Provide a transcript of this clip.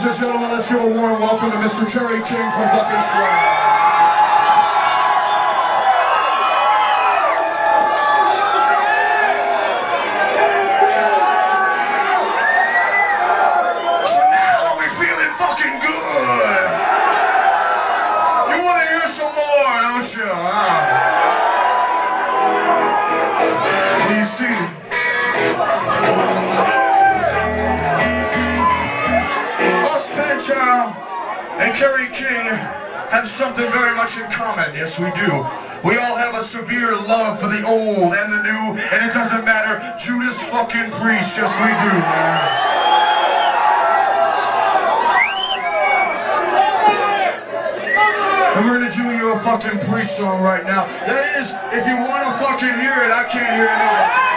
and gentlemen, let's give a warm welcome to Mr. Kerry King from Duck and Swing. And Kerry King have something very much in common. Yes, we do. We all have a severe love for the old and the new, and it doesn't matter. Judas fucking Priest. Yes, we do, man. And we're gonna do you a fucking Priest song right now. That is, if you wanna fucking hear it, I can't hear it anyway.